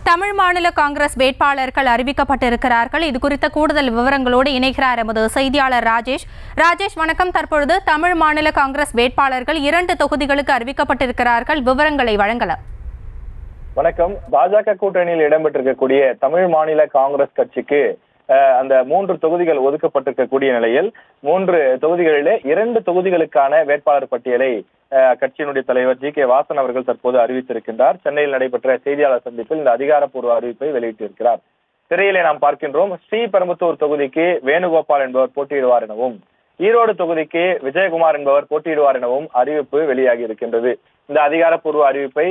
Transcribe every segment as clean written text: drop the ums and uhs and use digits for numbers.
தமிழ் மாநில காங்கிரஸ் வேட்பாளர்கள் அறிவிக்கப்பட்டிருக்கிறார்கள். இது குறித்த கூடுதல் விவரங்களோடு இணைகிறார் எமது செய்தியாளர் ராஜேஷ். ராஜேஷ் வணக்கம். தற்பொழுது தமிழ் மாநில காங்கிரஸ் வேட்பாளர்கள் 2 தொகுதிகளுக்கு அறிவிக்கப்பட்டிருக்கிறார்கள். விவரங்களை வழங்கலாம். வணக்கம். பாஜக கூட்டணியில் இடம்பெற்றிருக்கக்கூடிய தமிழ் மாநில காங்கிரஸ் கட்சிக்கு அந்த 3 தொகுதிகள் ஒதுக்கப்பட்டிருக்கக்கூடிய நிலையில் 3 தொகுதிகளிலே 2 தொகுதிகளுக்கான வேட்பாளர் பட்டியலை கட்சியினுடைய தலைவர் ஜி.கே. வாசன் அவர்கள் தற்போது அறிவித்திருக்கின்றார். சென்னையில் நடைபெற்ற செய்தியாளர் சந்திப்பில் இந்த அதிகாரப்பூர்வ அறிவிப்பை வெளியிட்டிருக்கிறார். திரையிலே நாம் பார்க்கின்றோம். ஸ்ரீபெரும்புத்தூர் தொகுதிக்கு வேணுகோபால் என்பவர் போட்டியிடுவார் எனவும், ஈரோடு தொகுதிக்கு விஜயகுமார் என்பவர் போட்டியிடுவார் எனவும் அறிவிப்பு வெளியாகி இருக்கின்றது. இந்த அதிகாரப்பூர்வ அறிவிப்பை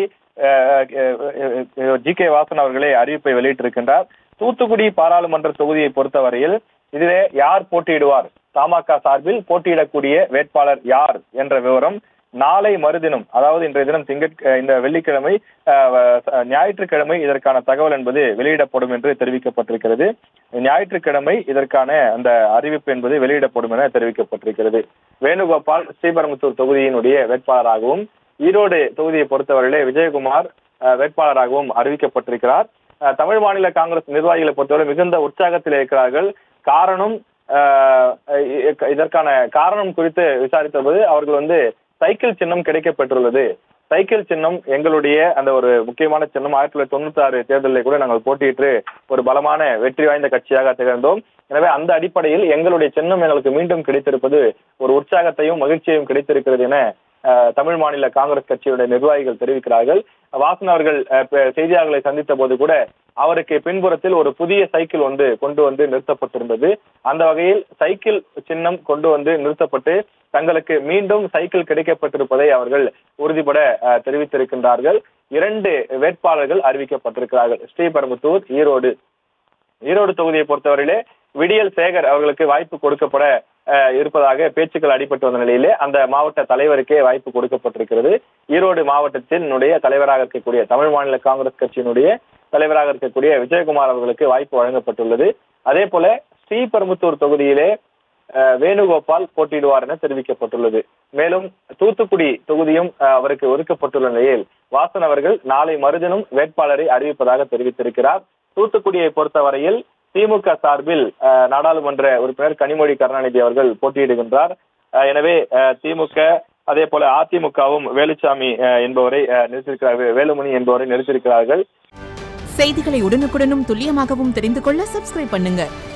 ஜி.கே. வாசன் அவர்களே அறிவிப்பை வெளியிட்டிருக்கின்றார். தூத்துக்குடி பாராளுமன்ற தொகுதியை பொறுத்தவரையில் இதிலே யார் போட்டியிடுவார், தமாக சார்பில் போட்டியிடக்கூடிய வேட்பாளர் யார் என்ற விவரம் நாளை மறுதினம், அதாவது இன்றைய தினம் இந்த வெள்ளிக்கிழமை ஞாயிற்றுக்கிழமை இதற்கான தகவல் என்பது வெளியிடப்படும் என்று தெரிவிக்கப்பட்டிருக்கிறது. ஞாயிற்றுக்கிழமை இதற்கான அந்த அறிவிப்பு என்பது வெளியிடப்படும் என தெரிவிக்கப்பட்டிருக்கிறது. வேணுகோபால் ஸ்ரீபெரும்புத்தூர் தொகுதியினுடைய வேட்பாளராகவும், ஈரோடு தொகுதியை பொறுத்தவரையிலே விஜயகுமார் வேட்பாளராகவும் அறிவிக்கப்பட்டிருக்கிறார். தமிழ் மாநில காங்கிரஸ் நிர்வாகிகளை பொறுத்தவரை மிகுந்த உற்சாகத்தில் இருக்கிறார்கள். இதற்கான காரணம் குறித்து விசாரித்தபோது அவர்கள் சைக்கிள் சின்னம் கிடைக்கப்பெற்றுள்ளது. சைக்கிள் சின்னம் எங்களுடைய அந்த ஒரு முக்கியமான சின்னம். 1996 தேர்தலில் கூட நாங்கள் போட்டியிட்டு ஒரு பலமான வெற்றி வாய்ந்த கட்சியாக திகழ்ந்தோம். எனவே அந்த அடிப்படையில் எங்களுடைய சின்னம் எங்களுக்கு மீண்டும் கிடைத்திருப்பது ஒரு உற்சாகத்தையும் மகிழ்ச்சியையும் கிடைத்திருக்கிறது என தமிழ் மாநில காங்கிரஸ் கட்சியுடைய நிர்வாகிகள் தெரிவிக்கிறார்கள். வாசன் அவர்கள் செய்தியாளர்களை சந்தித்த போது கூட அவருக்கு பின்புறத்தில் ஒரு புதிய சைக்கிள் கொண்டு நிறுத்தப்பட்டிருந்தது. அந்த வகையில் சைக்கிள் சின்னம் கொண்டு நிறுத்தப்பட்டு தங்களுக்கு மீண்டும் சைக்கிள் கிடைக்கப்பட்டிருப்பதை அவர்கள் உறுதிபட தெரிவித்திருக்கின்றார்கள். 2 வேட்பாளர்கள் அறிவிக்கப்பட்டிருக்கிறார்கள். ஸ்ரீபெரும்புத்தூர், ஈரோடு தொகுதியை பொறுத்தவரையிலே விடியல் சேகர் அவர்களுக்கு வாய்ப்பு கொடுக்கப்பட இருப்பதாக பேச்சுக்கள் அடிபட்டு வந்த நிலையிலே அந்த மாவட்ட தலைவருக்கே வாய்ப்பு கொடுக்கப்பட்டிருக்கிறது. ஈரோடு மாவட்டத்தினுடைய தலைவராக இருக்கக்கூடிய தமிழ் மாநில காங்கிரஸ் கட்சியினுடைய தலைவராக இருக்கக்கூடிய விஜயகுமார் அவர்களுக்கு வாய்ப்பு வழங்கப்பட்டுள்ளது. அதே போல ஸ்ரீபெரும்புத்தூர் தொகுதியிலே வேணுகோபால் போட்டியிடுவார் என தெரிவிக்கப்பட்டுள்ளது. மேலும் தூத்துக்குடி தொகுதியும் அவருக்கு ஒதுக்கப்பட்டுள்ள நிலையில் வாசன் அவர்கள் நாளை மறுதினம் வேட்பாளரை அறிவிப்பதாக தெரிவித்திருக்கிறார். தூத்துக்குடியை பொறுத்தவரையில் திமுக சார்பில் நாடாளுமன்ற உறுப்பினர் கனிமொழி கருணாநிதி அவர்கள் போட்டியிடுகின்றார். எனவே திமுக அதே போல அதிமுகவும் வேலுச்சாமி என்பவரை நிறுத்தியிருக்கிறார்கள், வேலுமணி என்பவரை நிறுத்தியிருக்கிறார்கள். செய்திகளை உடனுக்குடனும் துல்லியமாகவும் தெரிந்து கொள்ள சப்ஸ்கிரைப் பண்ணுங்க.